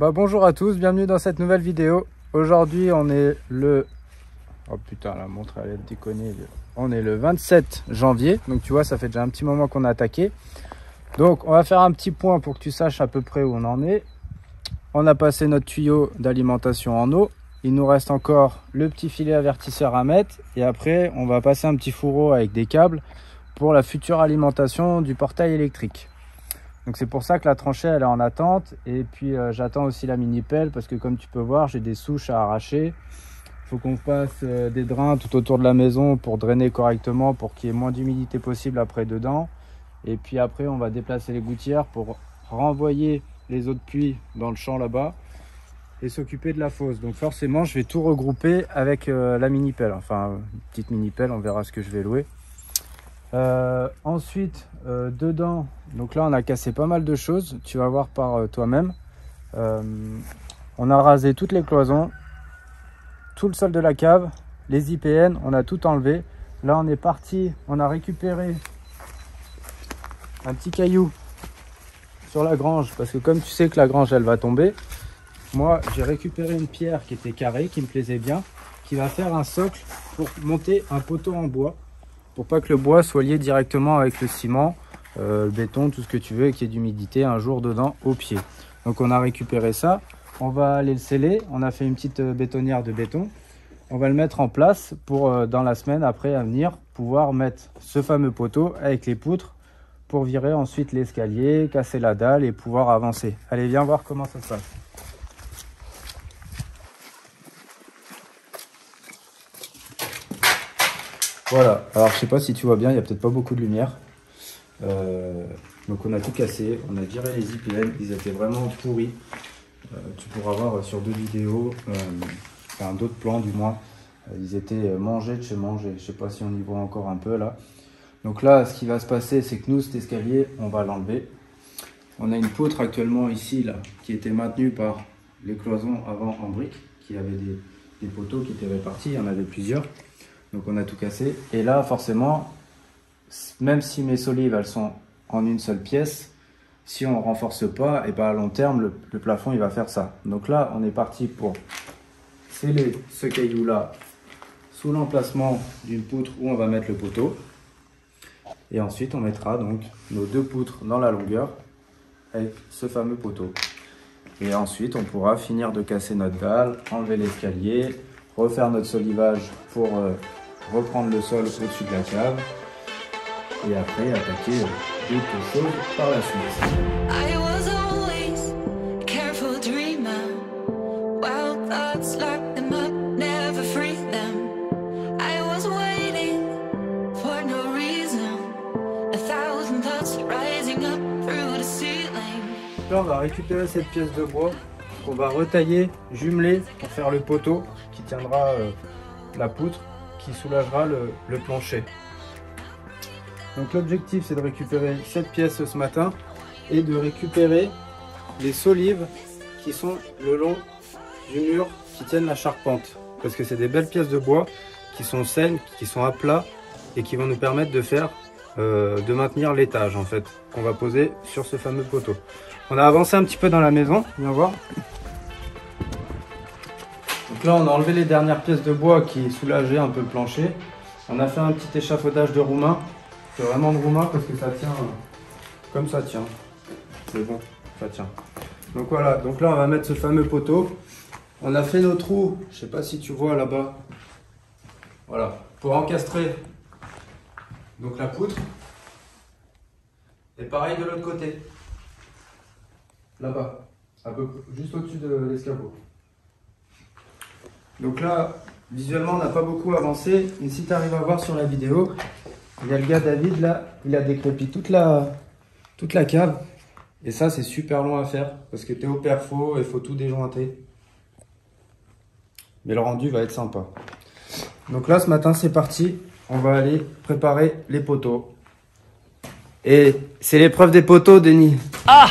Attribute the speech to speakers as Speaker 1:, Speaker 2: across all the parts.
Speaker 1: Bonjour à tous, bienvenue dans cette nouvelle vidéo. Aujourd'hui on est le... Oh putain, la montre elle est déconnée. On est le 27 janvier, donc tu vois ça fait déjà un petit moment qu'on a attaqué. Donc on va faire un petit point pour que tu saches à peu près où on en est. On a passé notre tuyau d'alimentation en eau. Il nous reste encore le petit filet avertisseur à mettre. Et après on va passer un petit fourreau avec des câbles pour la future alimentation du portail électrique. Donc c'est pour ça que la tranchée elle est en attente. Et puis j'attends aussi la mini pelle parce que comme tu peux voir j'ai des souches à arracher. Il faut qu'on fasse des drains tout autour de la maison pour drainer correctement, pour qu'il y ait moins d'humidité possible après dedans. Et puis après on va déplacer les gouttières pour renvoyer les eaux de pluie dans le champ là-bas et s'occuper de la fosse. Donc forcément je vais tout regrouper avec la mini pelle, enfin une petite mini pelle, on verra ce que je vais louer. Ensuite dedans, donc là on a cassé pas mal de choses, tu vas voir par toi-même. On a rasé toutes les cloisons, tout le sol de la cave, les IPN, on a tout enlevé. Là on est parti, on a récupéré un petit caillou sur la grange parce que comme tu sais que la grange elle va tomber, moi j'ai récupéré une pierre qui était carrée, qui me plaisait bien, qui va faire un socle pour monter un poteau en bois, pour pas que le bois soit lié directement avec le ciment, le béton, tout ce que tu veux, et qu'il y ait d'humidité un jour dedans au pied. Donc on a récupéré ça, on va aller le sceller, on a fait une petite bétonnière de béton, on va le mettre en place pour dans la semaine après à venir pouvoir mettre ce fameux poteau avec les poutres pour virer ensuite l'escalier, casser la dalle et pouvoir avancer. Allez, viens voir comment ça se passe. Voilà, alors je sais pas si tu vois bien, il n'y a peut-être pas beaucoup de lumière. Donc on a tout cassé, on a viré les IPN, ils étaient vraiment pourris. Tu pourras voir sur deux vidéos, enfin d'autres plans du moins, ils étaient mangés de chez manger. Je sais pas si on y voit encore un peu là. Donc là, ce qui va se passer, c'est que nous, cet escalier, on va l'enlever. On a une poutre actuellement ici, là, qui était maintenue par les cloisons avant en briques, qui avaient des poteaux qui étaient répartis, il y en avait plusieurs. Donc on a tout cassé. Et là, forcément, même si mes solives, elles sont en une seule pièce, si on ne renforce pas, et ben à long terme, le plafond, il va faire ça. Donc là, on est parti pour sceller ce caillou-là sous l'emplacement d'une poutre où on va mettre le poteau. Et ensuite, on mettra donc nos deux poutres dans la longueur avec ce fameux poteau. Et ensuite, on pourra finir de casser notre dalle, enlever l'escalier, refaire notre solivage pour reprendre le sol au-dessus de la cave. Et après, attaquer d'autres choses par la suite. Là, on va récupérer cette pièce de bois qu'on va retailler, jumeler pour faire le poteau qui tiendra la poutre, qui soulagera le plancher. Donc l'objectif c'est de récupérer cette pièce ce matin et de récupérer les solives qui sont le long du mur qui tiennent la charpente. Parce que c'est des belles pièces de bois qui sont saines, qui sont à plat et qui vont nous permettre de faire, de maintenir l'étage en fait, qu'on va poser sur ce fameux poteau. On a avancé un petit peu dans la maison, viens voir. Donc là on a enlevé les dernières pièces de bois qui soulageaient un peu le plancher. On a fait un petit échafaudage de roumain. C'est vraiment de roumain parce que ça tient comme ça tient. C'est bon, ça tient. Donc voilà, donc là on va mettre ce fameux poteau. On a fait nos trous, je sais pas si tu vois là-bas. Voilà, pour encastrer donc la poutre. Et pareil de l'autre côté. Là-bas, un peu juste au-dessus de l'escabeau. Donc là, visuellement, on n'a pas beaucoup avancé. Mais si tu arrives à voir sur la vidéo, il y a le gars David là, il a décrépit toute la cave. Et ça, c'est super long à faire parce que tu es au perfo et il faut tout déjointer. Mais le rendu va être sympa. Donc là, ce matin, c'est parti. On va aller préparer les poteaux. Et c'est l'épreuve des poteaux, Denis. Ah!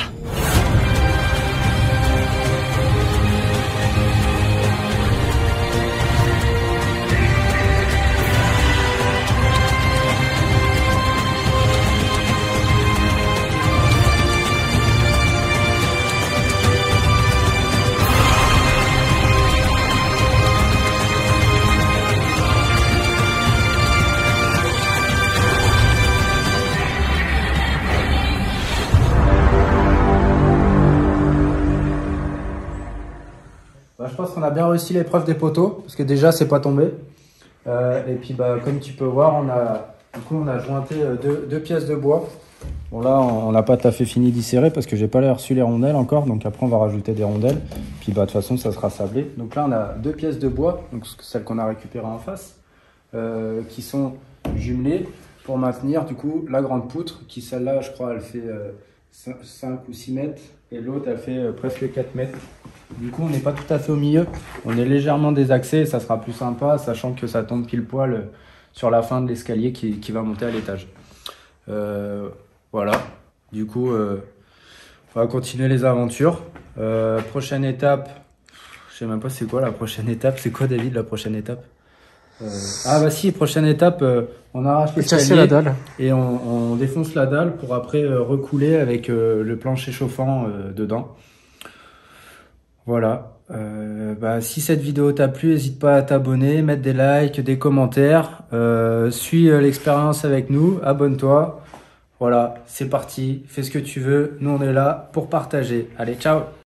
Speaker 1: a bien réussi l'épreuve des poteaux, parce que déjà, c'est pas tombé. Et puis, bah, comme tu peux voir, on a jointé deux pièces de bois. Bon, là, on n'a pas tout à fait fini d'y serrer parce que j'ai pas reçu les rondelles encore. Donc après, on va rajouter des rondelles. Puis, bah, de toute façon, ça sera sablé. Donc là, on a 2 pièces de bois, donc celles qu'on a récupérées en face, qui sont jumelées pour maintenir, du coup, la grande poutre, qui celle-là, je crois, elle fait 5 ou 6 mètres. Et l'autre, elle fait presque 4 mètres. Du coup, on n'est pas tout à fait au milieu. On est légèrement désaxé et ça sera plus sympa, sachant que ça tombe pile poil sur la fin de l'escalier qui va monter à l'étage. Voilà. Du coup, on va continuer les aventures. Prochaine étape, je sais même pas c'est quoi la prochaine étape. C'est quoi, David, la prochaine étape? Ah bah si, prochaine étape, on arrache l'escalier
Speaker 2: la dalle
Speaker 1: et on défonce la dalle pour après recouler avec le plancher chauffant dedans. Voilà. Bah, si cette vidéo t'a plu, n'hésite pas à t'abonner, mettre des likes, des commentaires. Suis l'expérience avec nous, abonne-toi. Voilà, c'est parti, fais ce que tu veux. Nous, on est là pour partager. Allez, ciao!